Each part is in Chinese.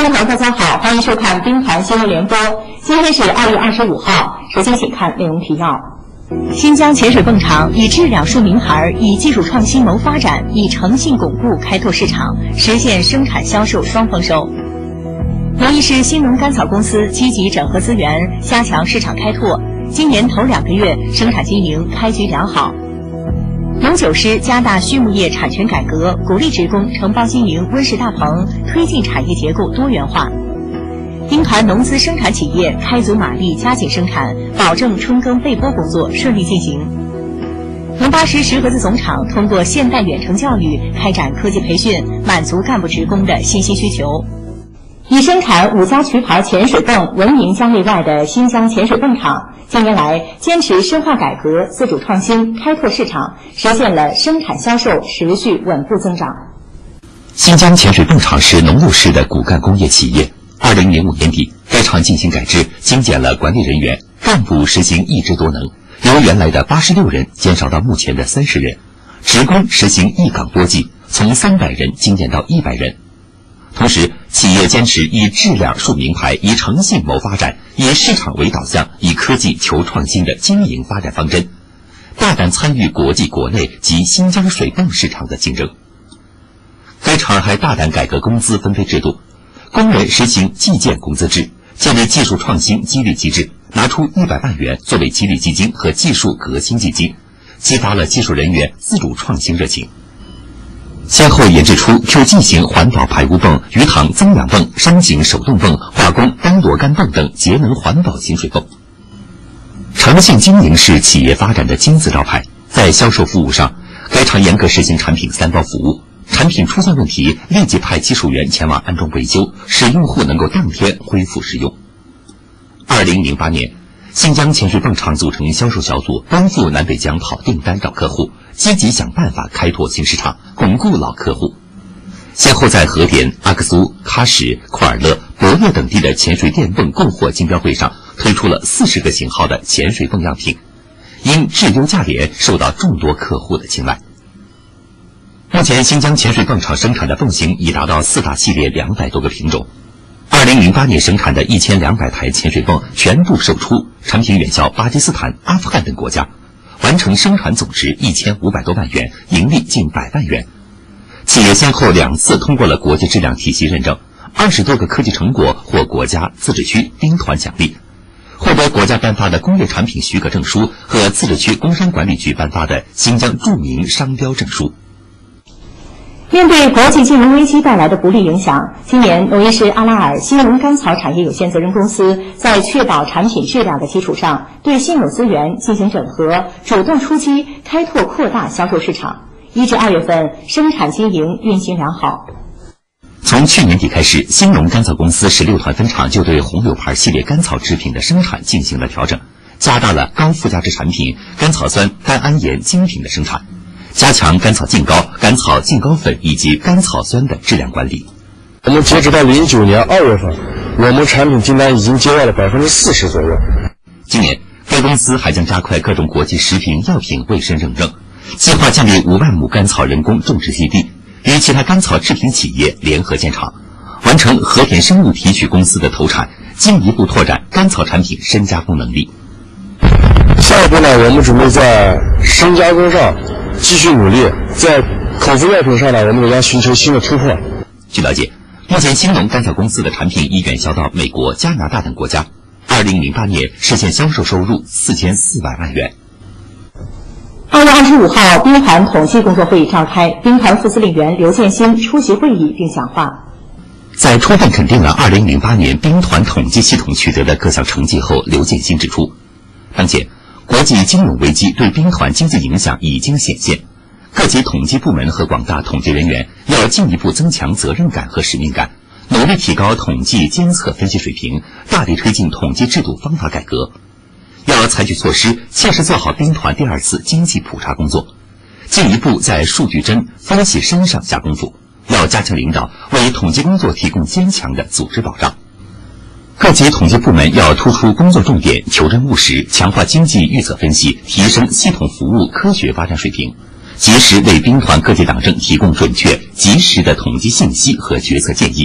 众朋友，大家好，欢迎收看兵团新闻联播。今天是2月25号，首先请看内容提要。新疆潜水泵厂以质量树名牌，以技术创新谋发展，以诚信巩固开拓市场，实现生产销售双丰收。农艺市新农甘草公司积极整合资源，加强市场开拓。今年头2个月生产经营开局良好。农酒师加大畜牧业产权改革，鼓励职工承包经营温室大棚，推进产业结构多元化。兵团农资生产企业开足马力，加紧生产，保证春耕备播工作顺利进行。农巴什石河子总厂通过现代远程教育开展科技培训，满足干部职工的信息需求。以生产5家渠牌潜水泵闻名疆内外的新疆潜水泵厂，近年来坚持深化改革、自主创新、开拓市场，实现了生产销售持续稳步增长。 新疆潜水泵厂是农务市的骨干工业企业。2005年底，该厂进行改制，精简了管理人员，干部实行一职多能，由原来的86人减少到目前的30人，职工实行一岗多技，从300人精简到100人。同时，企业坚持以质量树名牌，以诚信谋发展，以市场为导向，以科技求创新的经营发展方针，大胆参与国际、国内及新疆水泵市场的竞争。该厂还大胆改革工资分配制度，工人实行计件工资制，建立技术创新激励机制，拿出100万元作为激励基金和技术革新基金，激发了技术人员自主创新热情。先后研制出 QG 型环保排污泵、鱼塘增氧泵、山井手动泵、化工单螺杆泵等节能环保型水泵。诚信经营是企业发展的金字招牌。在销售服务上，该厂严格实行产品3包服务，产品出现问题立即派技术员前往安装维修，使用户能够当天恢复使用。2008年，新疆潜水泵厂组成销售小组，奔赴南北疆跑订单找客户，积极想办法开拓新市场，巩固老客户。先后在和田、阿克苏、喀什、库尔勒、博乐等地的潜水电泵供货竞标会上推出了40个型号的潜水泵样品，因质优价廉受到众多客户的青睐。目前新疆潜水泵厂生产的泵型已达到4大系列200多个品种。2008年生产的1200台潜水泵全部售出，产品远销巴基斯坦、阿富汗等国家，完成生产总值1500多万元，盈利近100万元。企业先后2次通过了国际质量体系认证，20多个科技成果获国家、自治区、兵团奖励，获得国家颁发的工业产品许可证书和自治区工商管理局颁发的新疆著名商标证书。 面对国际金融危机带来的不利影响，今年农艺市阿拉尔新农甘草产业有限责任公司在确保产品质量的基础上，对现有资源进行整合，主动出击，开拓扩大销售市场。1至2月份，生产经营运行良好。 从去年底开始，新农甘草公司16团分厂就对红柳牌系列甘草制品的生产进行了调整，加大了高附加值产品甘草酸、甘氨盐精品的生产，加强甘草净膏、甘草净膏粉以及甘草酸的质量管理。 我们截止到09年2月份，我们产品订单已经接到了40%左右。 今年，该公司还将加快各种国际食品药品卫生认证，计划建立5万亩甘草人工种植基地，与其他甘草制品企业联合建厂，完成和田生物提取公司的投产，进一步拓展甘草产品深加工能力。 下一步呢，我们准备在深加工上继续努力，在口服药品上呢，我们也将寻求新的突破。 据了解，目前新农甘草公司的产品已远销到美国、加拿大等国家，2008年实现销售收入4400万元。 2月25号，兵团统计工作会议召开，兵团副司令员刘建新出席会议并讲话。 在充分肯定了2008年兵团统计系统取得的各项成绩后，刘建新指出，当前国际金融危机对兵团经济影响已经显现，各级统计部门和广大统计人员要进一步增强责任感和使命感，努力提高统计监测分析水平，大力推进统计制度方法改革。要采取措施，切实做好兵团第2次经济普查工作，进一步在数据帧、分析深上下功夫。要加强领导，为统计工作提供坚强的组织保障。各级统计部门要突出工作重点，求真务实，强化经济预测分析，提升系统服务科学发展水平，及时为兵团各级党政提供准确、及时的统计信息和决策建议，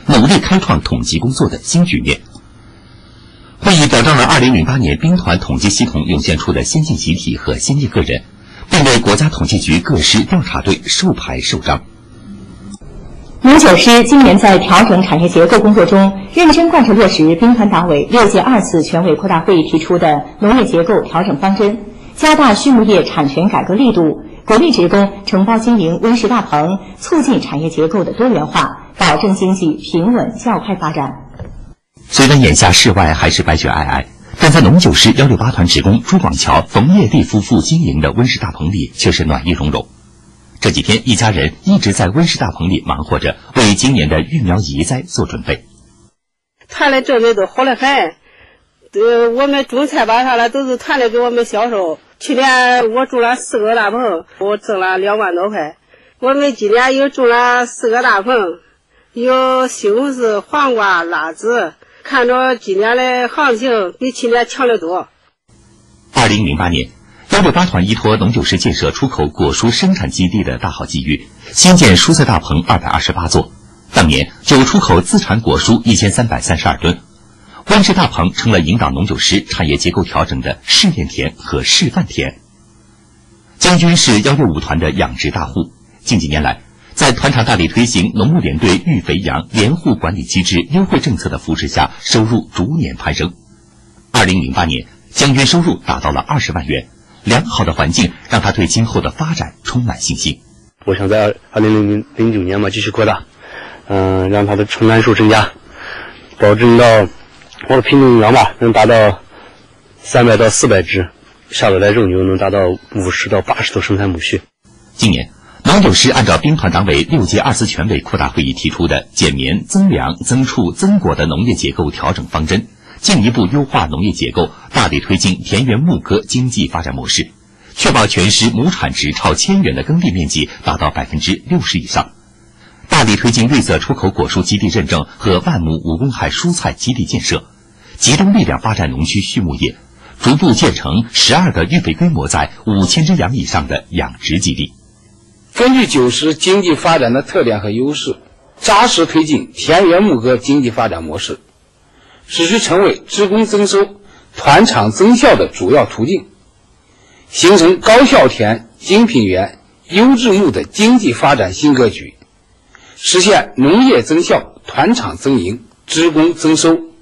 努力开创统计工作的新局面。会议表彰了2008年兵团统计系统涌现出的先进集体和先进个人，并为国家统计局各师调查队授牌授章。 农九师今年在调整产业结构工作中，认真贯彻落实兵团党委6届2次全委扩大会议提出的农业结构调整方针，加大畜牧业产权改革力度，鼓励职工承包经营温室大棚，促进产业结构的多元化，保证经济平稳较快发展。 虽然眼下室外还是白雪皑皑，但在农九师168团职工朱广桥、冯业娣夫妇经营的温室大棚里却是暖意融融。这几天，一家人一直在温室大棚里忙活着，为今年的育苗移栽做准备。 团里准备都好得很，我们种菜吧啥的都是团里给我们销售。去年我种了4个大棚，我挣了2万多块。我们今年又种了4个大棚，有西红柿、黄瓜、辣子，看着今年的行情比去年强得多。 2008年，168团依托农九师建设出口果蔬生产基地的大好机遇，新建蔬菜大棚228座，当年就出口自产果蔬1332吨。温室大棚成了引导农九师产业结构调整的试验田和示范田。将军是165团的养殖大户，近几年来，在团长大力推行农牧联队育肥羊联户管理机制优惠政策的扶持下，收入逐年攀升。2008年，将军收入达到了20万元，良好的环境让他对今后的发展充满信心。 我想在2009年继续扩大，让它的成栏数增加，保证到我的品种羊能达到300到400只，下得来肉牛能达到50到80头生产母畜。 今年，农九师按照兵团党委6届2次全委扩大会议提出的减棉、增粮、增畜、增果的农业结构调整方针，进一步优化农业结构，大力推进田园牧歌经济发展模式，确保全师亩产值超1000元的耕地面积达到60%以上，大力推进绿色出口果蔬基地认证和万亩无公害蔬菜基地建设，集中力量发展农区畜牧业，逐步建成12个育肥规模在5000只羊以上的养殖基地。 根据九师经济发展的特点和优势，扎实推进田园牧歌经济发展模式，使之成为职工增收、团场增效的主要途径，形成高效田、精品园、优质牧的经济发展新格局，实现农业增效、团场增盈、职工增收。